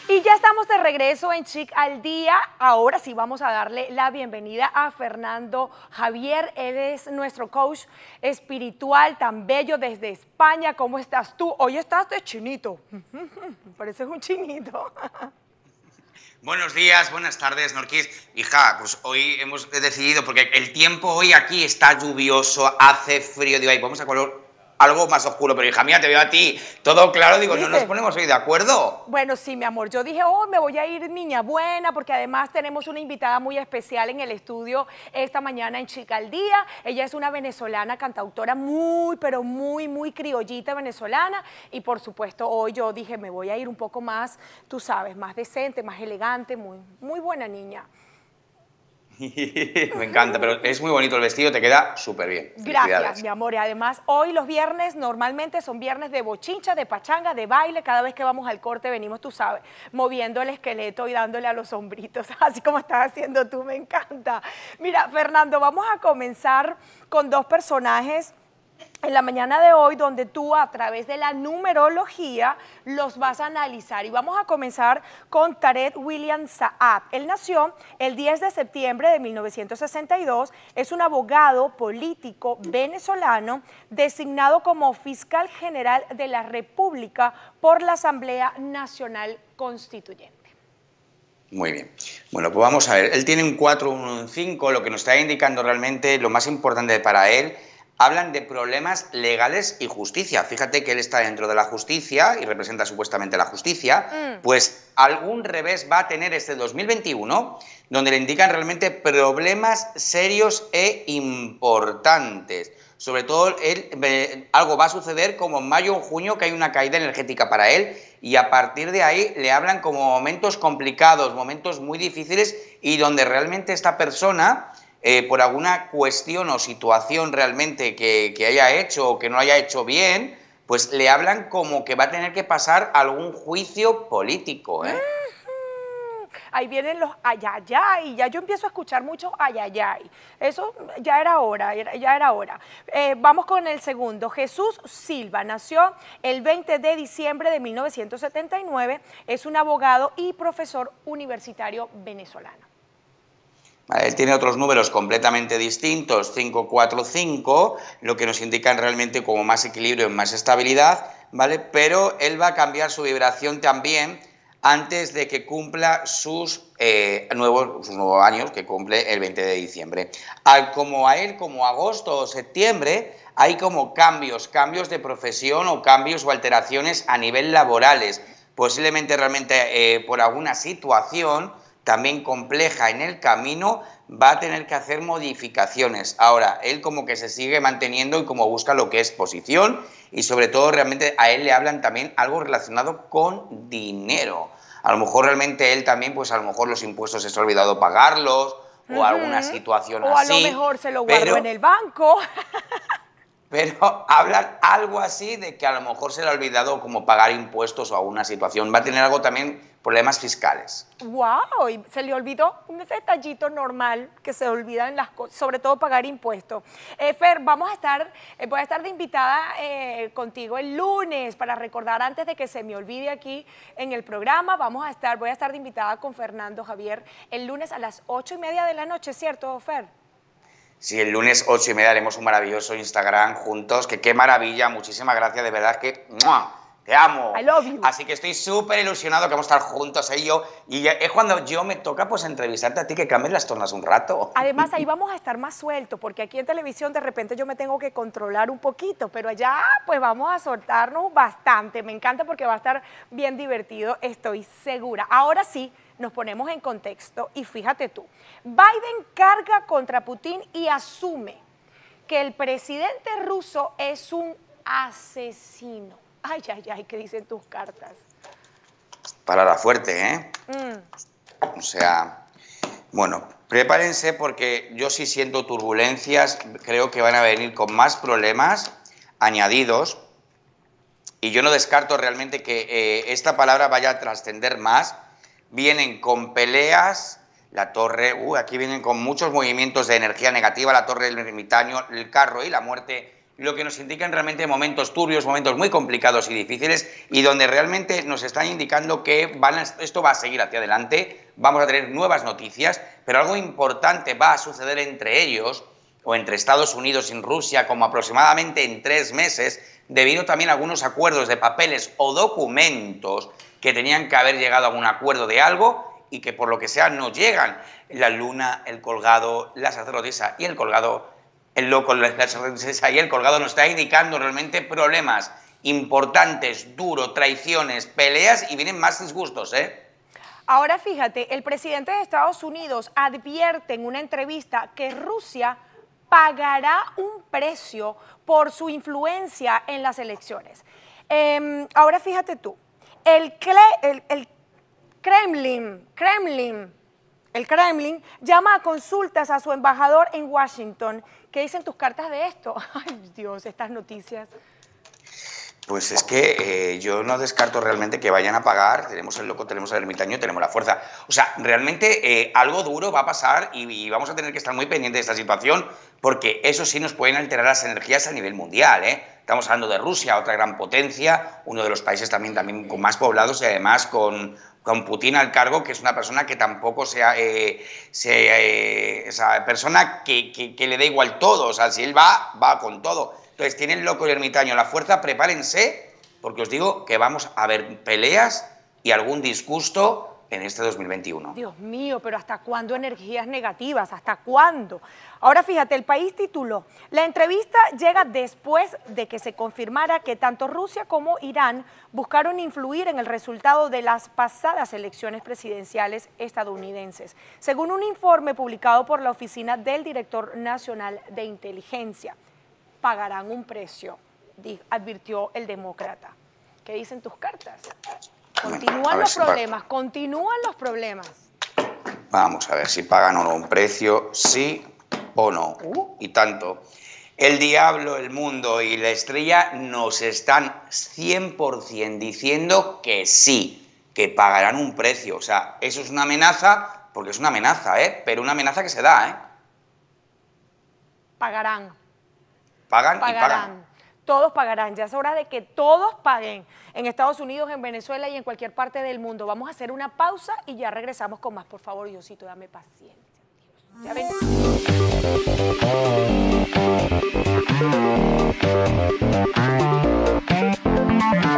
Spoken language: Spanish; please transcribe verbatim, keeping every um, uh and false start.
Y ya estamos de regreso en Chic al Día. Ahora sí vamos a darle la bienvenida a Fernando Javier. Él es nuestro coach espiritual tan bello desde España. ¿Cómo estás tú? Hoy estás de chinito. Pareces un chinito. Buenos días, buenas tardes, Norquis. Hija, pues hoy hemos decidido, porque el tiempo hoy aquí está lluvioso, hace frío, digo, ahí vamos a color algo más oscuro, pero hija mía, te veo a ti todo claro, digo, ¿viste? ¿No nos ponemos hoy de acuerdo? Bueno, sí, mi amor, yo dije, oh, me voy a ir niña buena, porque además tenemos una invitada muy especial en el estudio esta mañana en Chic al Día. Ella es una venezolana cantautora muy, pero muy, muy criollita venezolana, y por supuesto hoy yo dije, me voy a ir un poco más, tú sabes, más decente, más elegante, muy, muy buena niña. Me encanta, pero es muy bonito el vestido, te queda súper bien. Gracias, mi amor. Y además, hoy los viernes normalmente son viernes de bochincha, de pachanga, de baile. Cada vez que vamos al corte venimos, tú sabes, moviendo el esqueleto y dándole a los hombritos, así como estás haciendo tú, me encanta. Mira, Fernando, vamos a comenzar con dos personajes en la mañana de hoy, donde tú a través de la numerología los vas a analizar. Y vamos a comenzar con Tarek William Saab. Él nació el diez de septiembre de mil novecientos sesenta y dos, es un abogado político venezolano designado como fiscal general de la República por la Asamblea Nacional Constituyente. Muy bien. Bueno, pues vamos a ver. Él tiene un cuatro, un cinco, lo que nos está indicando realmente lo más importante para él. Hablan de problemas legales y justicia. Fíjate que él está dentro de la justicia y representa supuestamente la justicia, mm. pues algún revés va a tener este dos mil veintiuno, donde le indican realmente problemas serios e importantes. Sobre todo, él, eh, algo va a suceder como en mayo o junio, que hay una caída energética para él, y a partir de ahí le hablan como momentos complicados, momentos muy difíciles, y donde realmente esta persona... Eh, por alguna cuestión o situación realmente que, que haya hecho o que no haya hecho bien, pues le hablan como que va a tener que pasar algún juicio político, ¿eh? Ahí vienen los ayayay, ya yo empiezo a escuchar mucho ayayay. Eso ya era hora, ya era hora. Eh, vamos con el segundo. Jesús Silva nació el veinte de diciembre de mil novecientos setenta y nueve, es un abogado y profesor universitario venezolano. Él tiene otros números completamente distintos, cinco, cuatro, cinco, lo que nos indican realmente como más equilibrio y más estabilidad, ¿vale? Pero él va a cambiar su vibración también antes de que cumpla sus, eh, nuevos, sus nuevos años, que cumple el veinte de diciembre. Al, como a él, como agosto o septiembre, hay como cambios, cambios de profesión o cambios o alteraciones a nivel laborales, posiblemente realmente eh, por alguna situación también compleja en el camino, va a tener que hacer modificaciones. Ahora, él como que se sigue manteniendo y como busca lo que es posición, y sobre todo realmente a él le hablan también algo relacionado con dinero. A lo mejor realmente él también, pues a lo mejor los impuestos se ha olvidado pagarlos, o uh-huh. alguna situación o así. O a lo mejor se lo guardó pero... en el banco. Pero hablan algo así de que a lo mejor se le ha olvidado como pagar impuestos o alguna situación. Va a tener algo también, problemas fiscales. ¡Wow! Y se le olvidó un detallito normal que se olvidan las cosas, sobre todo pagar impuestos. Eh, Fer, vamos a estar, eh, voy a estar de invitada eh, contigo el lunes para recordar antes de que se me olvide aquí en el programa. Vamos a estar, voy a estar de invitada con Fernando Javier el lunes a las ocho y media de la noche, ¿cierto, Fer? Sí, el lunes ocho y media haremos un maravilloso Instagram juntos, que qué maravilla, muchísimas gracias, de verdad que ¡mua! Te amo. I love you. Así que estoy súper ilusionado que vamos a estar juntos, ¿eh? Yo, y es cuando yo me toca pues entrevistarte a ti, que cambies las tornas un rato. Además, ahí vamos a estar más sueltos, porque aquí en televisión de repente yo me tengo que controlar un poquito, pero allá pues vamos a soltarnos bastante. Me encanta porque va a estar bien divertido, estoy segura. Ahora sí, nos ponemos en contexto y fíjate tú, Biden carga contra Putin y asume que el presidente ruso es un asesino. Ay, ay, ay, ¿qué dicen tus cartas? Palabra fuerte, ¿eh? Mm. O sea, bueno, prepárense porque yo sí siento turbulencias, creo que van a venir con más problemas añadidos y yo no descarto realmente que eh, esta palabra vaya a trascender más. Vienen con peleas, la torre, uh, aquí vienen con muchos movimientos de energía negativa, la torre del ermitaño, el carro y la muerte, lo que nos indican realmente momentos turbios, momentos muy complicados y difíciles, y donde realmente nos están indicando que van a, esto va a seguir hacia adelante, vamos a tener nuevas noticias, pero algo importante va a suceder entre ellos, o entre Estados Unidos y Rusia, como aproximadamente en tres meses, debido también a algunos acuerdos de papeles o documentos que tenían que haber llegado a un acuerdo de algo y que por lo que sea no llegan. La luna, el colgado, la sacerdotisa y el colgado, el loco, la sacerdotisa y el colgado nos está indicando realmente problemas importantes, duros, traiciones, peleas y vienen más disgustos, ¿eh? Ahora fíjate, el presidente de Estados Unidos advierte en una entrevista que Rusia pagará un precio por su influencia en las elecciones. Eh, ahora fíjate tú, el, el, el Kremlin, Kremlin, el Kremlin llama a consultas a su embajador en Washington. ¿Qué dicen tus cartas de esto? Ay, Dios, estas noticias. Pues es que eh, yo no descarto realmente que vayan a pagar, tenemos el loco, tenemos el ermitaño, tenemos la fuerza. O sea, realmente eh, algo duro va a pasar y, y vamos a tener que estar muy pendientes de esta situación porque eso sí nos pueden alterar las energías a nivel mundial, ¿eh? Estamos hablando de Rusia, otra gran potencia, uno de los países también, también con más poblados y además con, con Putin al cargo, que es una persona que tampoco sea, eh, sea eh, esa persona que, que, que le da igual todo, o sea, si él va, va con todo. Entonces, tienen loco y ermitaño la fuerza, prepárense, porque os digo que vamos a ver peleas y algún disgusto en este dos mil veintiuno. Dios mío, pero ¿hasta cuándo energías negativas? ¿Hasta cuándo? Ahora fíjate, el país tituló, la entrevista llega después de que se confirmara que tanto Rusia como Irán buscaron influir en el resultado de las pasadas elecciones presidenciales estadounidenses, según un informe publicado por la Oficina del Director Nacional de Inteligencia. Pagarán un precio, advirtió el demócrata. ¿Qué dicen tus cartas? Continúan los problemas, continúan los problemas. Vamos a ver si pagan o no un precio, sí o no. Uh, y tanto. El diablo, el mundo y la estrella nos están cien por cien diciendo que sí, que pagarán un precio. O sea, eso es una amenaza, porque es una amenaza, ¿eh? Pero una amenaza que se da, ¿eh? Pagarán. Pagan pagarán. y pagan. Todos pagarán, ya es hora de que todos paguen en Estados Unidos, en Venezuela y en cualquier parte del mundo. Vamos a hacer una pausa y ya regresamos con más. Por favor, Diosito, dame paciencia. Dios. Ya ven.